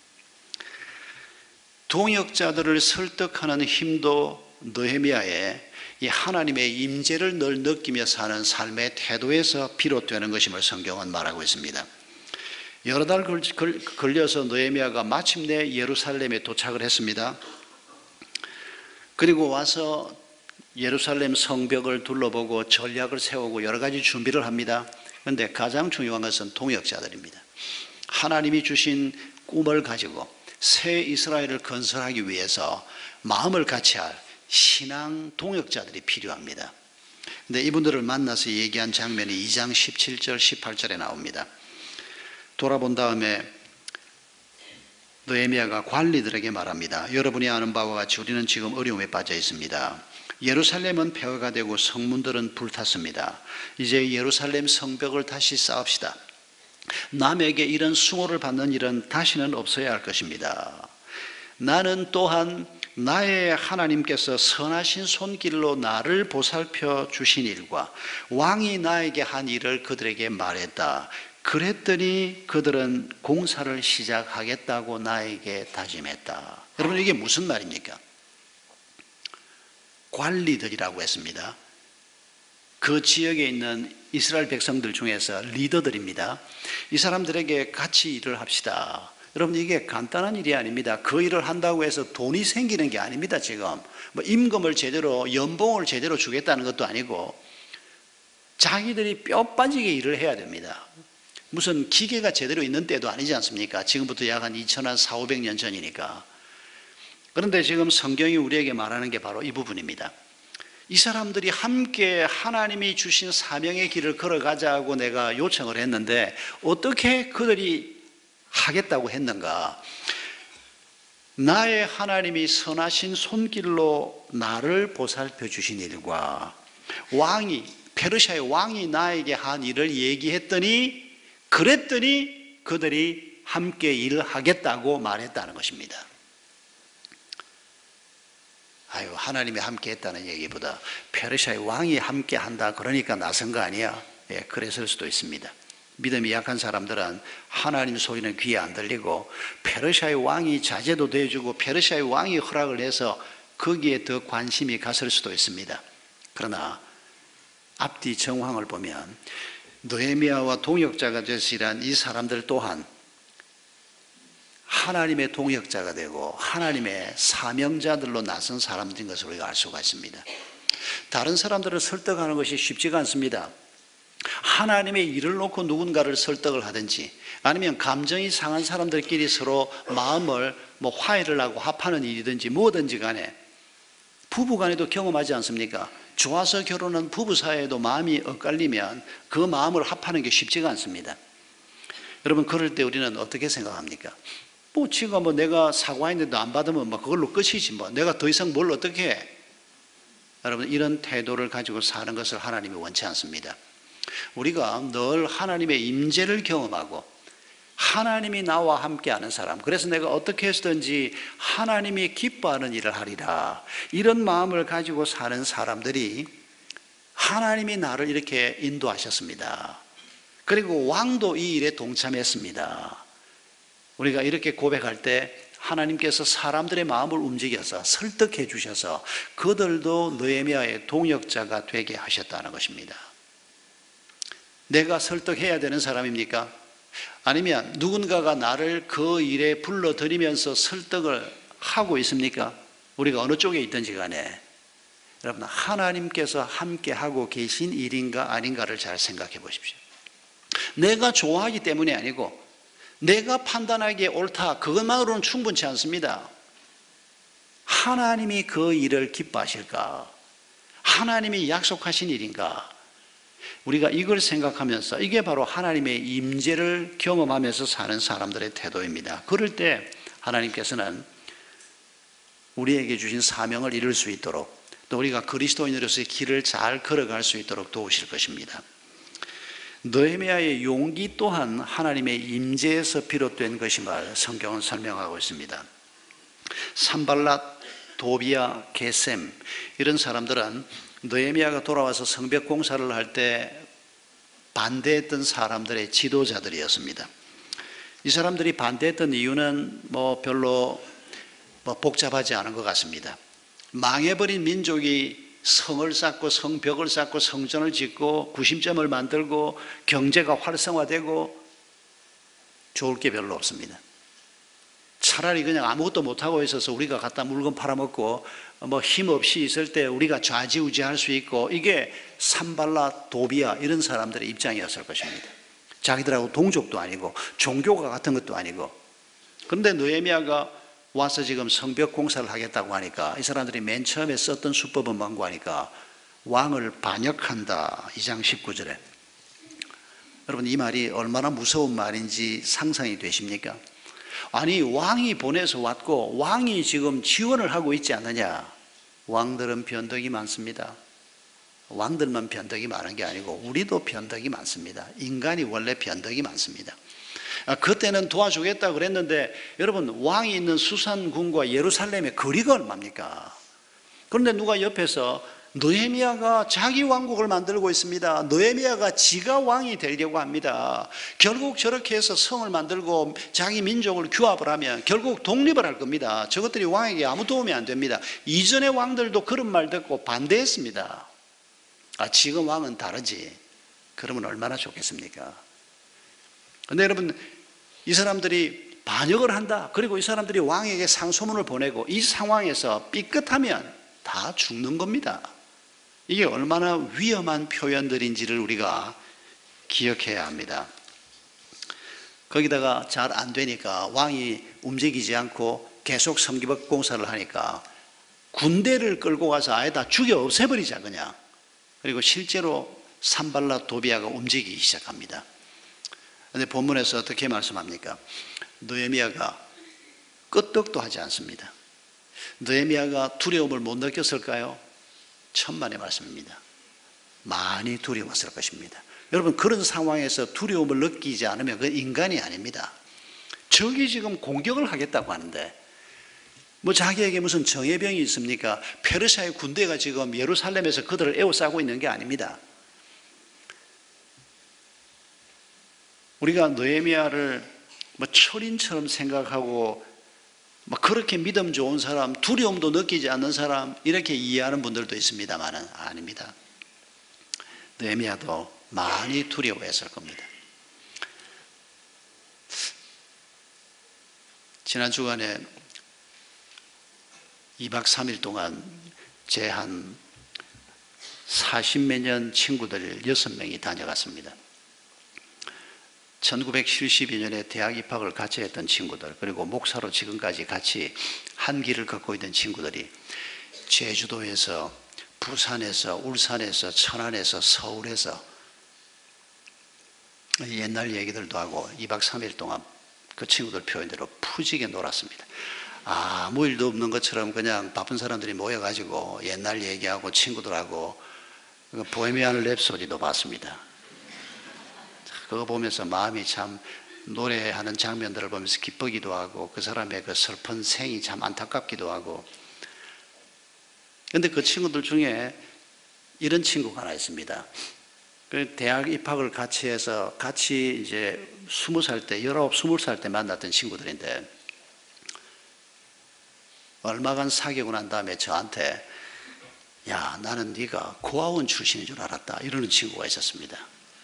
동역자들을 설득하는 힘도 느헤미야의 이 하나님의 임재를 늘 느끼며 사는 삶의 태도에서 비롯되는 것임을 성경은 말하고 있습니다. 여러 달 걸려서 느헤미야가 마침내 예루살렘에 도착을 했습니다. 그리고 와서 예루살렘 성벽을 둘러보고 전략을 세우고 여러 가지 준비를 합니다. 그런데 가장 중요한 것은 동역자들입니다. 하나님이 주신 꿈을 가지고 새 이스라엘을 건설하기 위해서 마음을 같이 할 신앙 동역자들이 필요합니다. 그런데 이분들을 만나서 얘기한 장면이 2장 17절 18절에 나옵니다. 돌아본 다음에 느헤미야가 관리들에게 말합니다. 여러분이 아는 바와 같이 우리는 지금 어려움에 빠져 있습니다. 예루살렘은 폐허가 되고 성문들은 불탔습니다. 이제 예루살렘 성벽을 다시 쌓읍시다. 남에게 이런 수모를 받는 일은 다시는 없어야 할 것입니다. 나는 또한 나의 하나님께서 선하신 손길로 나를 보살펴 주신 일과 왕이 나에게 한 일을 그들에게 말했다. 그랬더니 그들은 공사를 시작하겠다고 나에게 다짐했다. 여러분, 이게 무슨 말입니까? 관리들이라고 했습니다. 그 지역에 있는 이스라엘 백성들 중에서 리더들입니다. 이 사람들에게 같이 일을 합시다. 여러분, 이게 간단한 일이 아닙니다. 그 일을 한다고 해서 돈이 생기는 게 아닙니다. 지금 뭐 임금을 제대로, 연봉을 제대로 주겠다는 것도 아니고 자기들이 뼈 빠지게 일을 해야 됩니다. 무슨 기계가 제대로 있는 때도 아니지 않습니까? 지금부터 약 한 2400~500년 전이니까. 그런데 지금 성경이 우리에게 말하는 게 바로 이 부분입니다. 이 사람들이 함께 하나님이 주신 사명의 길을 걸어가자고 내가 요청을 했는데 어떻게 그들이 하겠다고 했는가? 나의 하나님이 선하신 손길로 나를 보살펴 주신 일과 페르시아의 왕이 나에게 한 일을 얘기했더니, 그랬더니 그들이 함께 일을 하겠다고 말했다는 것입니다. 하나님이 함께 했다는 얘기보다 페르시아의 왕이 함께 한다 그러니까 나선 거 아니야? 그랬을 수도 있습니다. 믿음이 약한 사람들은 하나님 소리는 귀에 안 들리고 페르시아의 왕이 자제도 대해주고 페르시아의 왕이 허락을 해서 거기에 더 관심이 갔을 수도 있습니다. 그러나 앞뒤 정황을 보면 느헤미야와 동역자가 되시란 이 사람들 또한 하나님의 동역자가 되고 하나님의 사명자들로 나선 사람들인 것을 우리가 알 수가 있습니다. 다른 사람들을 설득하는 것이 쉽지가 않습니다. 하나님의 일을 놓고 누군가를 설득을 하든지 아니면 감정이 상한 사람들끼리 서로 마음을 화해를 하고 합하는 일이든지 뭐든지 간에 부부 간에도 경험하지 않습니까? 좋아서 결혼한 부부 사이에도 마음이 엇갈리면 그 마음을 합하는 게 쉽지가 않습니다. 여러분, 그럴 때 우리는 어떻게 생각합니까? 지금 내가 사과했는데도 안 받으면 그걸로 끝이지 내가 더 이상 뭘 어떻게 해? 여러분, 이런 태도를 가지고 사는 것을 하나님이 원치 않습니다. 우리가 늘 하나님의 임재를 경험하고 하나님이 나와 함께하는 사람, 그래서 내가 어떻게 해서든지 하나님이 기뻐하는 일을 하리라, 이런 마음을 가지고 사는 사람들이 하나님이 나를 이렇게 인도하셨습니다. 그리고 왕도 이 일에 동참했습니다. 우리가 이렇게 고백할 때 하나님께서 사람들의 마음을 움직여서 설득해 주셔서 그들도 느헤미야의 동역자가 되게 하셨다는 것입니다. 내가 설득해야 되는 사람입니까? 아니면 누군가가 나를 그 일에 불러들이면서 설득을 하고 있습니까? 우리가 어느 쪽에 있든지 간에 여러분, 하나님께서 함께 하고 계신 일인가 아닌가를 잘 생각해 보십시오. 내가 좋아하기 때문이 아니고 내가 판단하기에 옳다, 그것만으로는 충분치 않습니다. 하나님이 그 일을 기뻐하실까? 하나님이 약속하신 일인가? 우리가 이걸 생각하면서, 이게 바로 하나님의 임재를 경험하면서 사는 사람들의 태도입니다. 그럴 때 하나님께서는 우리에게 주신 사명을 이룰 수 있도록, 또 우리가 그리스도인으로서의 길을 잘 걸어갈 수 있도록 도우실 것입니다. 느헤미야의 용기 또한 하나님의 임재에서 비롯된 것임을 성경은 설명하고 있습니다. 산발랏, 도비야, 게셈, 이런 사람들은 느헤미야가 돌아와서 성벽 공사를 할 때 반대했던 사람들의 지도자들이었습니다. 이 사람들이 반대했던 이유는 별로 복잡하지 않은 것 같습니다. 망해버린 민족이 성을 쌓고 성벽을 쌓고 성전을 짓고 구심점을 만들고 경제가 활성화되고 좋을 게 별로 없습니다. 차라리 그냥 아무것도 못하고 있어서 우리가 갖다 물건 팔아먹고 힘없이 있을 때 우리가 좌지우지할 수 있고, 이게 산발랏, 도비야 이런 사람들의 입장이었을 것입니다. 자기들하고 동족도 아니고 종교가 같은 것도 아니고. 그런데 느헤미야가 와서 지금 성벽 공사를 하겠다고 하니까 이 사람들이 맨 처음에 썼던 수법은 뭔고 하니까 왕을 반역한다. 2장 19절에. 여러분, 이 말이 얼마나 무서운 말인지 상상이 되십니까? 아니, 왕이 보내서 왔고 왕이 지금 지원을 하고 있지 않느냐. 왕들은 변덕이 많습니다. 왕들만 변덕이 많은 게 아니고 우리도 변덕이 많습니다. 인간이 원래 변덕이 많습니다. 그때는 도와주겠다 그랬는데 여러분, 왕이 있는 수산군과 예루살렘의 거리가 얼마입니까? 그런데 누가 옆에서 느헤미야가 자기 왕국을 만들고 있습니다. 느헤미야가 지가 왕이 되려고 합니다. 결국 저렇게 해서 성을 만들고 자기 민족을 규합을 하면 결국 독립을 할 겁니다. 저것들이 왕에게 아무 도움이 안 됩니다. 이전의 왕들도 그런 말 듣고 반대했습니다. 지금 왕은 다르지. 그러면 얼마나 좋겠습니까? 그런데 여러분, 이 사람들이 반역을 한다. 그리고 이 사람들이 왕에게 상소문을 보내고 이 상황에서 삐끗하면 다 죽는 겁니다. 이게 얼마나 위험한 표현들인지를 우리가 기억해야 합니다. 거기다가 잘 안 되니까 왕이 움직이지 않고 계속 성벽 공사를 하니까 군대를 끌고 가서 아예 다 죽여 없애버리자 그냥. 그리고 실제로 산발랏, 도비야가 움직이기 시작합니다. 그런데 본문에서 어떻게 말씀합니까? 느헤미야가 끄떡도 하지 않습니다. 느헤미야가 두려움을 못 느꼈을까요? 천만의 말씀입니다. 많이 두려웠을 것입니다. 여러분, 그런 상황에서 두려움을 느끼지 않으면 그건 인간이 아닙니다. 적이 지금 공격을 하겠다고 하는데 자기에게 무슨 정예병이 있습니까? 페르시아의 군대가 지금 예루살렘에서 그들을 에워싸고 있는 게 아닙니다. 우리가 느헤미야를 철인처럼 생각하고 그렇게 믿음 좋은 사람, 두려움도 느끼지 않는 사람, 이렇게 이해하는 분들도 있습니다만은 아닙니다. 느헤미야도 많이 두려워했을 겁니다. 지난 주간에 2박 3일 동안 제 한 40몇 년 친구들 6명이 다녀갔습니다. 1972년에 대학 입학을 같이 했던 친구들, 그리고 목사로 지금까지 같이 한 길을 걷고 있는 친구들이 제주도에서, 부산에서, 울산에서, 천안에서, 서울에서 옛날 얘기들도 하고 2박 3일 동안 그 친구들 표현대로 푸지게 놀았습니다. 아무 일도 없는 것처럼 그냥 바쁜 사람들이 모여가지고 옛날 얘기하고 친구들하고 보헤미안 랩소디도 봤습니다. 그거 보면서 마음이 참, 노래하는 장면들을 보면서 기쁘기도 하고 그 사람의 그 슬픈 생이 참 안타깝기도 하고. 근데 그 친구들 중에 이런 친구가 하나 있습니다. 그 대학 입학을 같이 해서 같이 이제 20살 때, 19, 20살 때 만났던 친구들인데, 얼마간 사귀고 난 다음에 저한테 야, 나는 네가 고아원 출신인 줄 알았다, 이러는 친구가 있었습니다.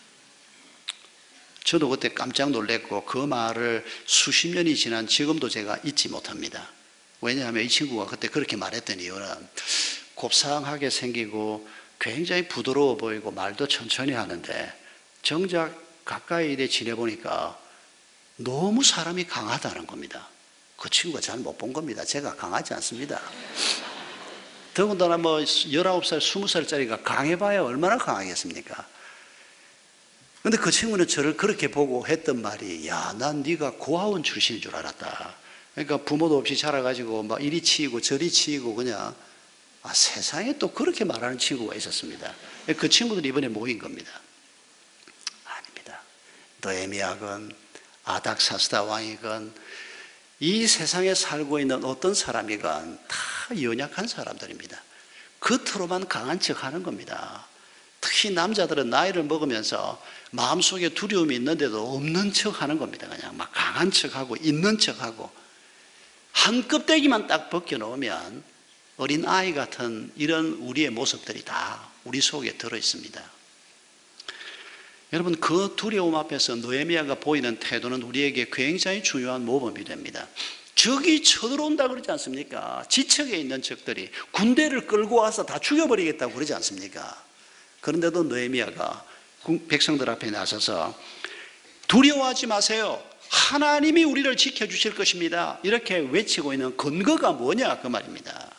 저도 그때 깜짝 놀랐고 그 말을 수십 년이 지난 지금도 제가 잊지 못합니다. 왜냐하면 이 친구가 그때 그렇게 말했던 이유는 곱상하게 생기고 굉장히 부드러워 보이고 말도 천천히 하는데 정작 가까이 이래 지내보니까 너무 사람이 강하다는 겁니다. 그 친구가 잘 못 본 겁니다. 제가 강하지 않습니다. 더군다나 뭐 19살, 20살짜리가 강해봐야 얼마나 강하겠습니까? 근데 그 친구는 저를 그렇게 보고 했던 말이, 야, 난 네가 고아원 출신인 줄 알았다. 그러니까 부모도 없이 자라가지고 막 이리 치이고 저리 치이고 그냥, 세상에 또 그렇게 말하는 친구가 있었습니다. 그 친구들이 이번에 모인 겁니다. 아닙니다. 느헤미야건 아닥사스다 왕이건 이 세상에 살고 있는 어떤 사람이건 다 연약한 사람들입니다. 겉으로만 강한 척 하는 겁니다. 특히 남자들은 나이를 먹으면서 마음속에 두려움이 있는데도 없는 척 하는 겁니다. 그냥 막 강한 척하고 있는 척하고, 한 껍데기만 딱 벗겨놓으면 어린 아이 같은 이런 우리의 모습들이 다 우리 속에 들어있습니다. 여러분, 그 두려움 앞에서 느헤미야가 보이는 태도는 우리에게 굉장히 중요한 모범이 됩니다. 적이 쳐들어온다 그러지 않습니까? 지척에 있는 적들이 군대를 끌고 와서 다 죽여버리겠다고 그러지 않습니까? 그런데도 느헤미야가 백성들 앞에 나서서 두려워하지 마세요, 하나님이 우리를 지켜주실 것입니다, 이렇게 외치고 있는 근거가 뭐냐 그 말입니다.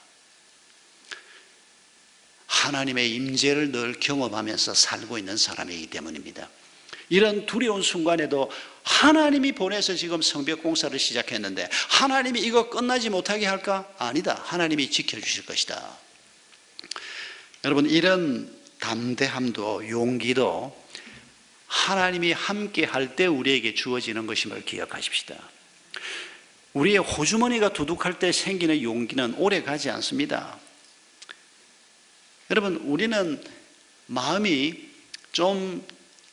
하나님의 임재를 늘 경험하면서 살고 있는 사람이기 때문입니다. 이런 두려운 순간에도 하나님이 보내서 지금 성벽 공사를 시작했는데 하나님이 이거 끝나지 못하게 할까? 아니다, 하나님이 지켜주실 것이다. 여러분, 이런 담대함도 용기도 하나님이 함께 할 때 우리에게 주어지는 것임을 기억하십시다. 우리의 호주머니가 두둑할 때 생기는 용기는 오래 가지 않습니다. 여러분, 우리는 마음이 좀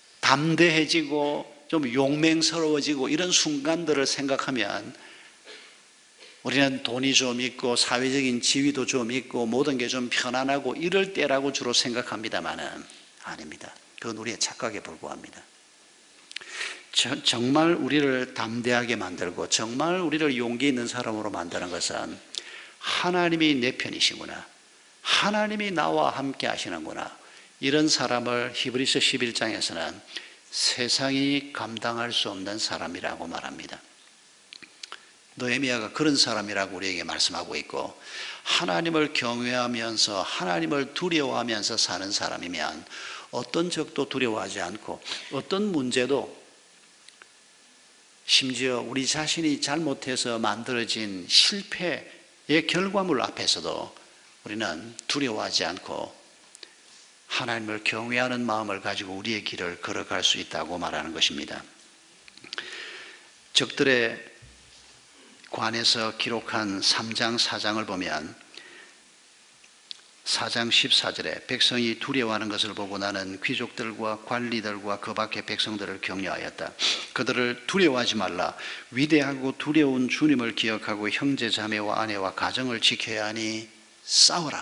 담대해지고 좀 용맹스러워지고 이런 순간들을 생각하면 우리는 돈이 좀 있고 사회적인 지위도 좀 있고 모든 게 좀 편안하고 이럴 때라고 주로 생각합니다만은 아닙니다. 그건 우리의 착각에 불과합니다. 정말 우리를 담대하게 만들고 정말 우리를 용기 있는 사람으로 만드는 것은 하나님이 내 편이시구나, 하나님이 나와 함께 하시는구나, 이런 사람을 히브리서 11장에서는 세상이 감당할 수 없는 사람이라고 말합니다. 느헤미야가 그런 사람이라고 우리에게 말씀하고 있고, 하나님을 경외하면서 하나님을 두려워하면서 사는 사람이면 어떤 적도 두려워하지 않고 어떤 문제도, 심지어 우리 자신이 잘못해서 만들어진 실패의 결과물 앞에서도 우리는 두려워하지 않고 하나님을 경외하는 마음을 가지고 우리의 길을 걸어갈 수 있다고 말하는 것입니다. 적들의 관에서 기록한 3장 4장을 보면 4장 14절에 백성이 두려워하는 것을 보고 나는 귀족들과 관리들과 그 밖의 백성들을 격려하였다. 그들을 두려워하지 말라. 위대하고 두려운 주님을 기억하고 형제 자매와 아내와 가정을 지켜야 하니 싸워라.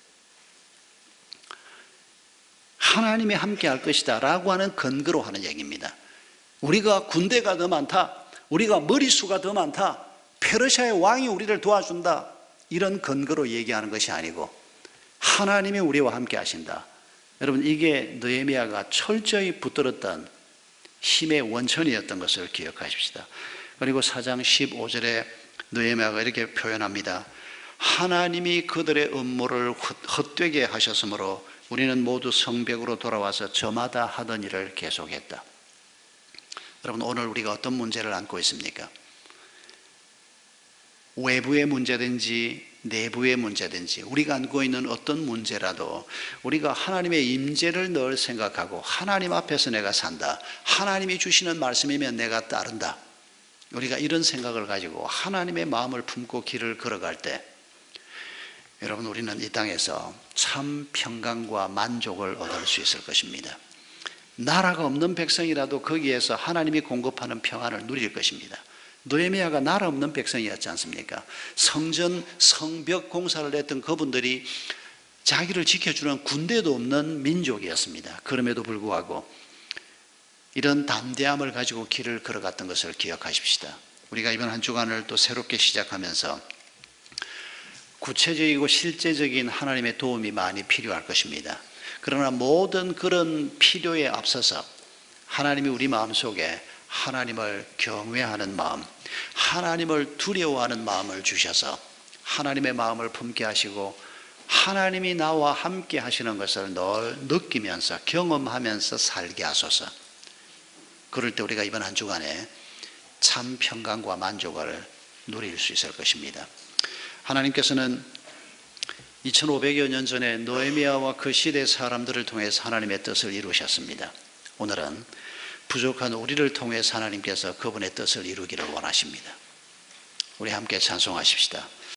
하나님이 함께 할 것이다 라고 하는 근거로 하는 얘기입니다. 우리가 군대가 더 많다, 우리가 머리수가 더 많다, 페르시아의 왕이 우리를 도와준다, 이런 근거로 얘기하는 것이 아니고 하나님이 우리와 함께 하신다. 여러분, 이게 느헤미야가 철저히 붙들었던 힘의 원천이었던 것을 기억하십시다. 그리고 4장 15절에 느헤미야가 이렇게 표현합니다. 하나님이 그들의 음모를 헛되게 하셨으므로 우리는 모두 성벽으로 돌아와서 저마다 하던 일을 계속했다. 여러분, 오늘 우리가 어떤 문제를 안고 있습니까? 외부의 문제든지 내부의 문제든지 우리가 안고 있는 어떤 문제라도 우리가 하나님의 임재를 늘 생각하고 하나님 앞에서 내가 산다. 하나님이 주시는 말씀이면 내가 따른다. 우리가 이런 생각을 가지고 하나님의 마음을 품고 길을 걸어갈 때 여러분 우리는 이 땅에서 참 평강과 만족을 얻을 수 있을 것입니다. 나라가 없는 백성이라도 거기에서 하나님이 공급하는 평안을 누릴 것입니다. 느헤미야가 나라 없는 백성이었지 않습니까? 성전, 성벽 공사를 했던 그분들이 자기를 지켜주는 군대도 없는 민족이었습니다. 그럼에도 불구하고 이런 담대함을 가지고 길을 걸어갔던 것을 기억하십시다. 우리가 이번 한 주간을 또 새롭게 시작하면서 구체적이고 실제적인 하나님의 도움이 많이 필요할 것입니다. 그러나 모든 그런 필요에 앞서서 하나님이 우리 마음속에 하나님을 경외하는 마음, 하나님을 두려워하는 마음을 주셔서 하나님의 마음을 품게 하시고 하나님이 나와 함께 하시는 것을 늘 느끼면서 경험하면서 살게 하소서. 그럴 때 우리가 이번 한 주간에 참 평강과 만족을 누릴 수 있을 것입니다. 하나님께서는 2500여 년 전에 느헤미야와 그 시대 사람들을 통해서 하나님의 뜻을 이루셨습니다. 오늘은 부족한 우리를 통해서 하나님께서 그분의 뜻을 이루기를 원하십니다. 우리 함께 찬송하십시다.